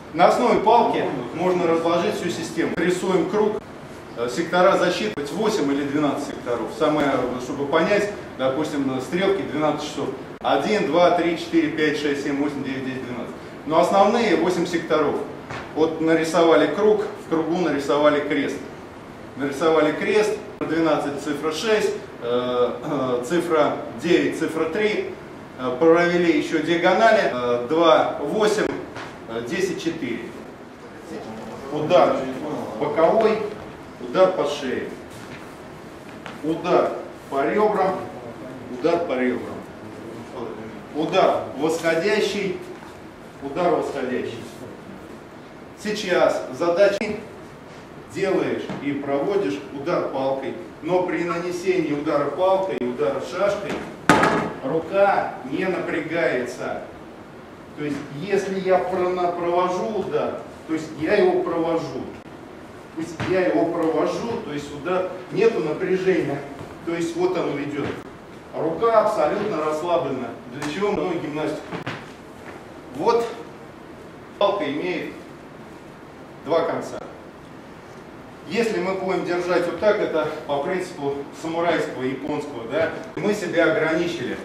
На основе палки можно разложить всю систему. Рисуем круг, сектора защиты, 8 или 12 секторов. Самое, чтобы понять, допустим, на стрелке 12 часов. 1, 2, 3, 4, 5, 6, 7, 8, 9, 10, 12. Но основные 8 секторов. Вот нарисовали круг, в кругу нарисовали крест. Нарисовали крест, 12 цифра 6, цифра 9, цифра 3. Провели еще диагонали, 2, 8, 10, 4. Удар боковой, удар по шее. Удар по ребрам, удар по ребрам. Удар восходящий, удар восходящий. Сейчас задача делаешь и проводишь удар палкой, но при нанесении удара палкой и удара шашкой рука не напрягается. То есть если я провожу удар, то есть я его провожу. Пусть я его провожу, то есть удар, нету напряжения. То есть вот оно идет. Рука абсолютно расслаблена. Для чего много гимнастику? Вот палка имеет два конца. Если мы будем держать вот так, это по принципу самурайского, японского, да, мы себя ограничили.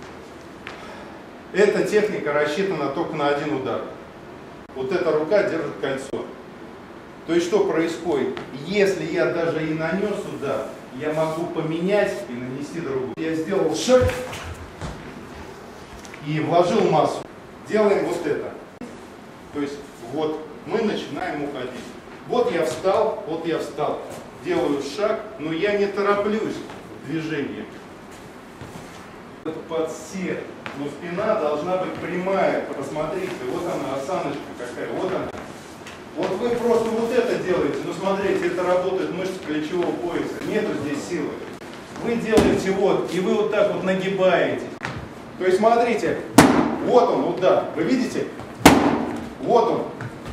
Эта техника рассчитана только на один удар. Вот эта рука держит кольцо. То есть что происходит? Если я даже и нанес удар, я могу поменять и нанести другую. Я сделал шаг и вложил массу. Делаем вот это. То есть вот мы начинаем уходить. Вот я встал, делаю шаг, но я не тороплюсь в движении. Подсек, но спина должна быть прямая. Посмотрите, вот она, осаночка какая, вот она. Вот вы просто вот это делаете, но смотрите, это работает мышцы плечевого пояса, нету здесь силы. Вы делаете вот, и вы вот так вот нагибаете. То есть смотрите, вот он удар, вы видите? Вот он.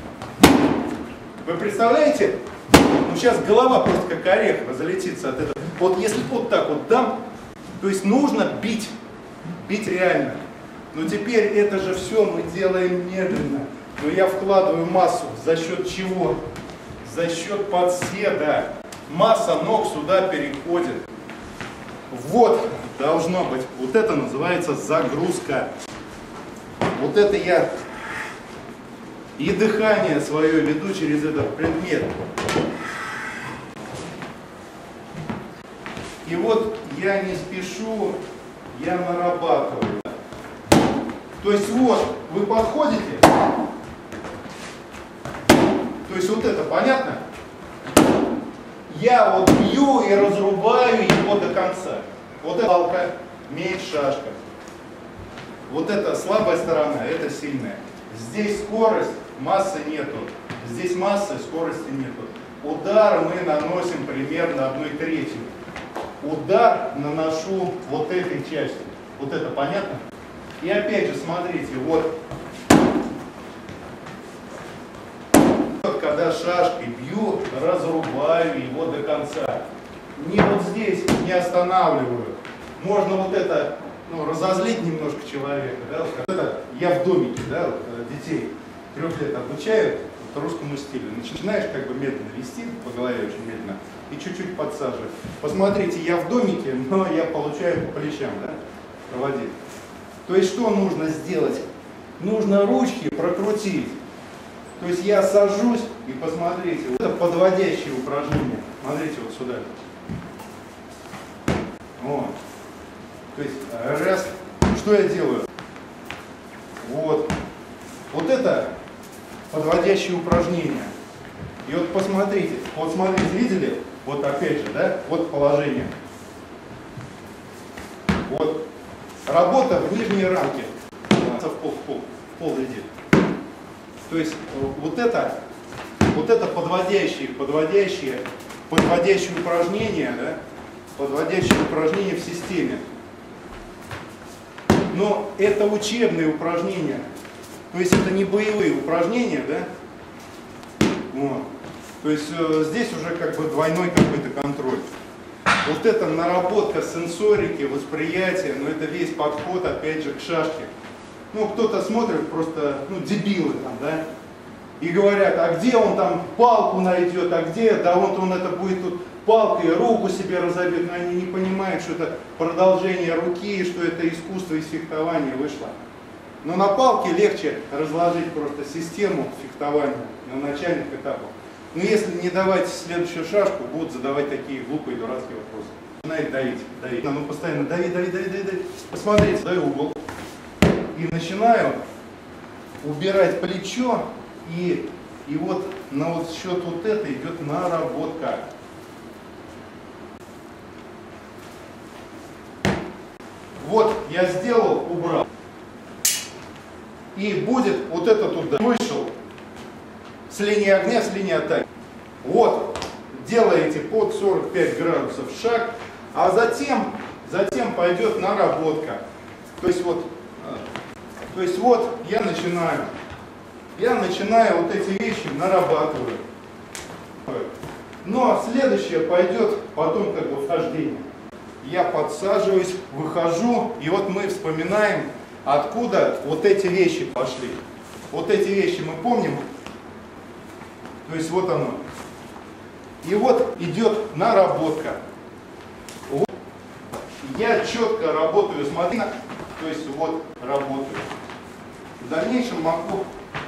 Вы представляете? Ну сейчас голова просто как орех разлетится от этого. Вот если вот так вот дам, то есть нужно бить, бить реально. Но теперь это же все мы делаем медленно. Но я вкладываю массу. За счет чего? За счет подседа. Масса ног сюда переходит. Вот должно быть. Вот это называется загрузка. Вот это я и дыхание свое веду через этот предмет. И вот я не спешу, я нарабатываю. То есть вот вы подходите. То есть вот это понятно? Я вот бью и разрубаю его до конца. Вот это палка, меч, шашка. Вот это слабая сторона, это сильная. Здесь скорость, массы нету. Здесь массы, скорости нету. Удар мы наносим примерно 1/3. Удар наношу вот этой частью. Вот это понятно? И опять же, смотрите, вот. Когда шашкой бью, разрубаю его до конца. Не вот здесь, не останавливаю. Можно вот это, ну, разозлить немножко человека. Да? Вот это я в домике, да, вот, детей 3 лет обучаю вот, русскому стилю. Начинаешь как бы медленно вести, по голове очень медленно, и чуть-чуть подсаживать. Посмотрите, я в домике, но я получаю по плечам, да, проводить. То есть что нужно сделать? Нужно ручки прокрутить. То есть я сажусь и посмотрите, вот это подводящее упражнение. Смотрите вот сюда. Вот. То есть раз. Что я делаю? Вот. Вот это подводящее упражнение. И вот посмотрите, видели? Вот опять же, да? Вот положение. Вот. Работа в нижней рамке. В пол идет. То есть вот это подводящее упражнение, да? Подводящее упражнение в системе. Но это учебные упражнения. То есть это не боевые упражнения, да? Вот. То есть здесь уже как бы двойной какой-то контроль. Вот это наработка сенсорики, восприятия, но это весь подход опять же к шашке. Ну, кто-то смотрит просто, ну, дебилы там, да? И говорят, а где он там палку найдет, а где, да вот он это будет тут палкой руку себе разобьет. Но они не понимают, что это продолжение руки, что это искусство из фехтования вышло. Но на палке легче разложить просто систему фехтования на начальных этапах. Но если не давать следующую шашку, будут задавать такие глупые, дурацкие вопросы. Начинает давить. Ну постоянно дави. Посмотрите, даю угол. И начинаю убирать плечо. И вот на вот счет вот это идет наработка. Вот я сделал, убрал. И будет вот этот удар. Вышел с линии огня, с линии атаки. Вот, делаете под 45 градусов шаг, а затем пойдет наработка. То есть вот я начинаю вот эти вещи нарабатываю. Но следующее пойдет потом как бы вхождение. Я подсаживаюсь, выхожу, и вот мы вспоминаем, откуда вот эти вещи пошли. Вот эти вещи мы помним. То есть вот оно. И вот идет наработка. Вот. Я четко работаю, смотри, то есть вот работаю. В дальнейшем могу.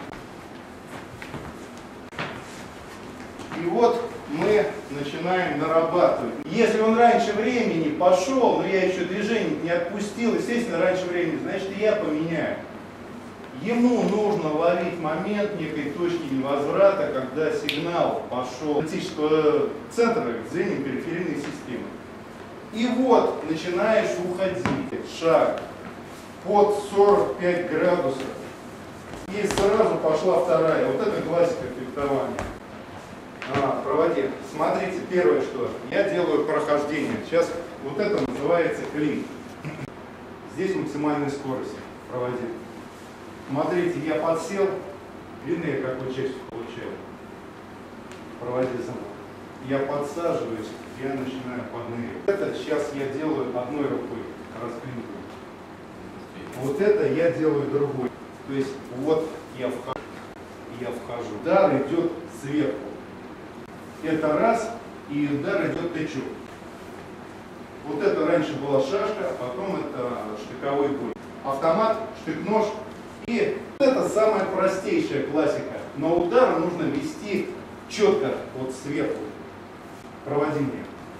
И вот мы начинаем нарабатывать. Если он раньше времени пошел, но я еще движение не отпустил, естественно, раньше времени, значит, и я поменяю. Ему нужно ловить момент некой точки невозврата, когда сигнал пошел от аналитического центра к звеньям периферийной системы. И вот начинаешь уходить. Шаг под 45 градусов. И сразу пошла вторая. Вот это классика фехтования. Проводи. Смотрите, первое, что я делаю прохождение. Сейчас вот это называется клин. Здесь максимальная скорость. Проводи. Смотрите, я подсел, видно, я какую часть получаю. Проводи за мной. Я подсаживаюсь, я начинаю подныривать. Это сейчас я делаю одной рукой, расклиниваю. Вот это я делаю другой. То есть вот я вхожу. Удар идет сверху. Это раз, и удар идет тычок. Вот это раньше была шашка, а потом это штыковой бой. Автомат, штык-нож. И это самая простейшая классика. Но удар нужно вести четко, вот сверху. Проводи мне.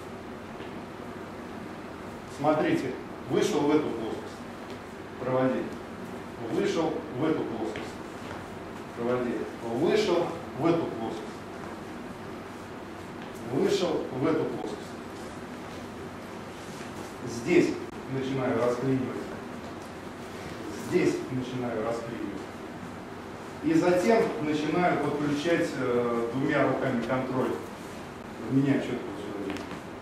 Смотрите, вышел в эту плоскость. Проводи. Вышел в эту плоскость. Проводи. Вышел в эту плоскость. Вышел в эту плоскость. Здесь начинаю расклинивать. Здесь начинаю расклинивать. И затем начинаю подключать двумя руками контроль. Менять четко все.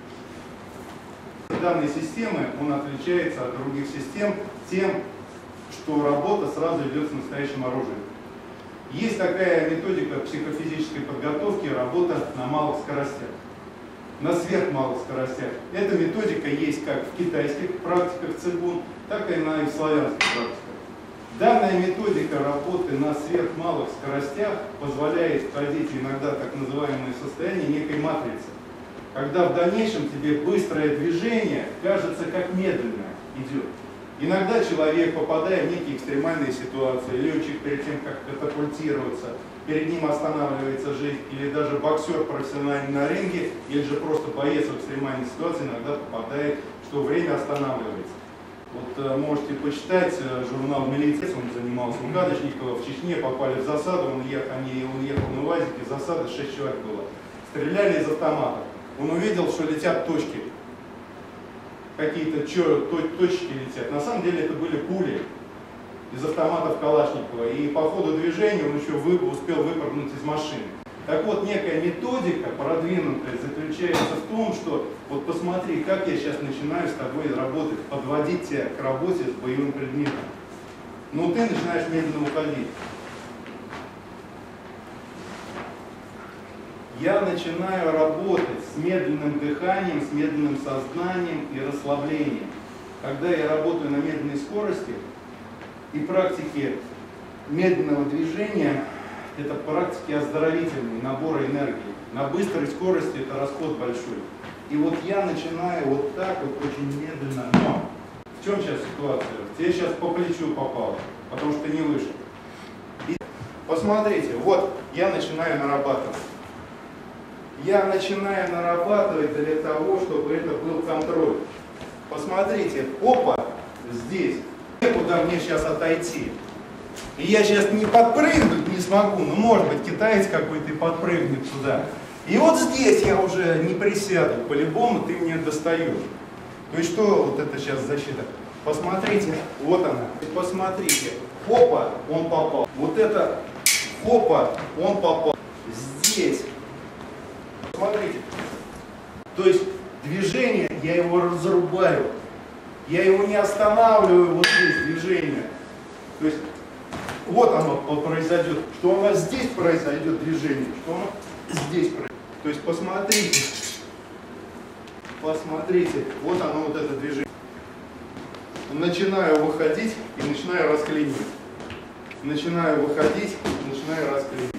Данной системы он отличается от других систем тем, что работа сразу идет с настоящим оружием. Есть такая методика психофизической подготовки, работа на малых скоростях, на сверхмалых скоростях. Эта методика есть как в китайских практиках цигун, так и на славянских практиках. Данная методика работы на сверхмалых скоростях позволяет входить иногда в так называемое состояние некой матрицы, когда в дальнейшем тебе быстрое движение кажется как медленное идет. Иногда человек, попадая в некие экстремальные ситуации, летчик перед тем, как катапультироваться, перед ним останавливается жизнь, или даже боксер профессиональный на ринге, или же просто боец в экстремальной ситуации иногда попадает, что время останавливается. Вот можете почитать журнал «Милиция», он занимался у Кадочникова, в Чечне попали в засаду, он ехал на УАЗике, засада 6 человек было. Стреляли из автомата. Он увидел, что летят точки. Какие-то точки летят. На самом деле это были пули из автоматов Калашникова. И по ходу движения он еще успел выпрыгнуть из машины. Так вот, некая методика продвинутая заключается в том, что вот посмотри, как я сейчас начинаю с тобой работать, подводить тебя к работе с боевым предметом. Но ты начинаешь медленно уходить. Я начинаю работать с медленным дыханием, с медленным сознанием и расслаблением. Когда я работаю на медленной скорости и практике медленного движения, это практики оздоровительные, набора энергии. На быстрой скорости это расход большой. И вот я начинаю вот так вот очень медленно. Но в чем сейчас ситуация? Тебе сейчас по плечу попало, потому что ты не вышел. И посмотрите, вот я начинаю нарабатывать. Я начинаю нарабатывать для того, чтобы это был контроль. Посмотрите, опа, здесь. Куда мне сейчас отойти? И я сейчас не подпрыгнуть не смогу, но может быть китаец какой-то и подпрыгнет туда. И вот здесь я уже не присяду, по-любому ты мне достаешь. То есть что вот это сейчас защита? Посмотрите, вот она, посмотрите, опа, он попал. Вот это, опа, он попал. Здесь, посмотрите. То есть движение, я его разрубаю. Я его не останавливаю вот здесь движение. То есть вот оно произойдет. Что у нас здесь произойдет движение, что оно здесь произойдет. То есть посмотрите. Посмотрите. Вот оно вот это движение. Начинаю выходить и начинаю расклинивать. Начинаю выходить и начинаю расклинивать.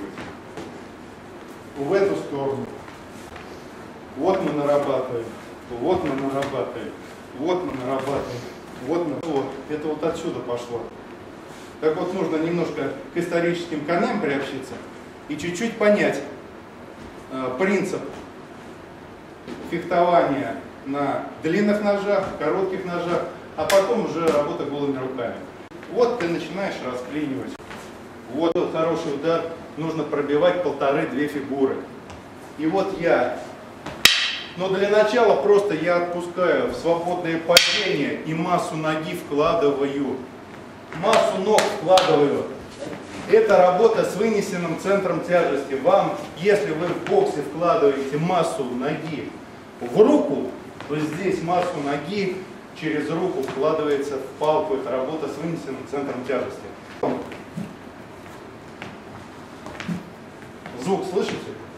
В эту сторону. Вот мы нарабатываем. Вот мы нарабатываем. Вот мы нарабатываем, вот мы, вот, это вот отсюда пошло. Так вот нужно немножко к историческим корням приобщиться и чуть-чуть понять принцип фехтования на длинных ножах, коротких ножах, а потом уже работа голыми руками. Вот ты начинаешь расклинивать. Вот хороший удар, нужно пробивать 1,5-2 фигуры. И вот я... Но для начала просто я отпускаю в свободное падение и массу ноги вкладываю. Массу ног вкладываю. Это работа с вынесенным центром тяжести. Вам, если вы в боксе вкладываете массу ноги в руку, то здесь массу ноги через руку вкладывается в палку. Это работа с вынесенным центром тяжести. Звук слышите?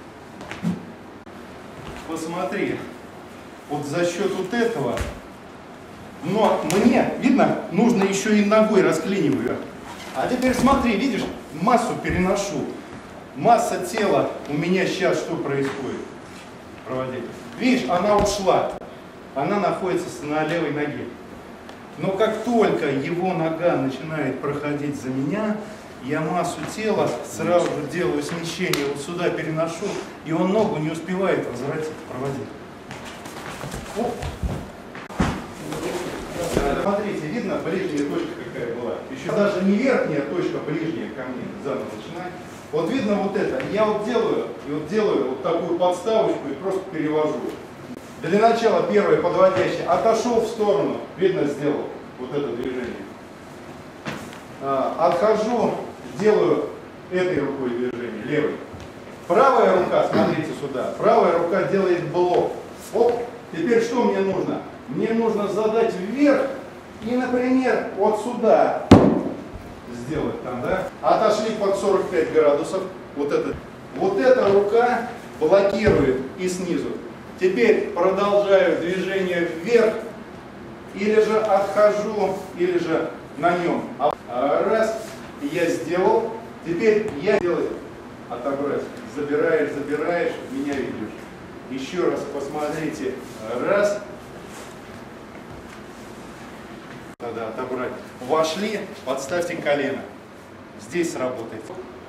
Посмотри, вот за счет вот этого, но мне, видно, нужно еще и ногой расклиниваю. А теперь смотри, видишь, массу переношу. Масса тела у меня сейчас что происходит? Проводи. Видишь, она ушла. Она находится на левой ноге. Но как только его нога начинает проходить за меня, я массу тела сразу же делаю смещение, вот сюда переношу, и он ногу не успевает разворотить, проводить. Оп. Смотрите, видно ближняя точка какая была? Еще даже не верхняя точка, ближняя ко мне, заново начинать. Вот видно вот это. Я вот делаю вот такую подставочку и просто перевожу. Для начала первое подводящее. Отошел в сторону, видно, сделал вот это движение. Отхожу, делаю этой рукой движение, левой. Правая рука, смотрите сюда, правая рука делает блок. Оп, теперь что мне нужно? Мне нужно задать вверх и, например, вот сюда сделать там, да? Отошли под 45 градусов, вот эта рука блокирует и снизу. Теперь продолжаю движение вверх, или же отхожу, или же на нем. Раз, я сделал. Теперь я делаю отобрать. Забираешь, меня ведешь. Еще раз посмотрите. Раз. Тогда отобрать. Вошли, подставьте колено. Здесь сработает.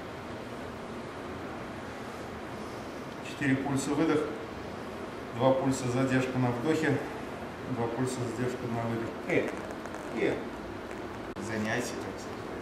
4 пульса выдох. 2 пульса задержка на вдохе. 2 пульса задержка на выдохе. Занятие, так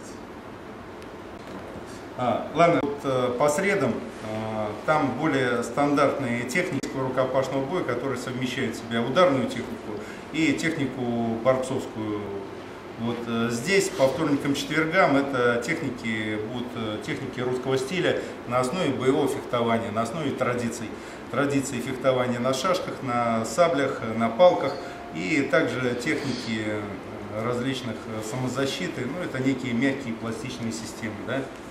сказать. Ладно, вот, по средам там более стандартные техники рукопашного боя, которые совмещают в себя ударную технику и технику борцовскую. Вот здесь по вторникам, четвергам это будут техники русского стиля на основе боевого фехтования, на основе традиций фехтования на шашках, на саблях, на палках и также техники различных самозащиты, ну это некие мягкие пластичные системы, да?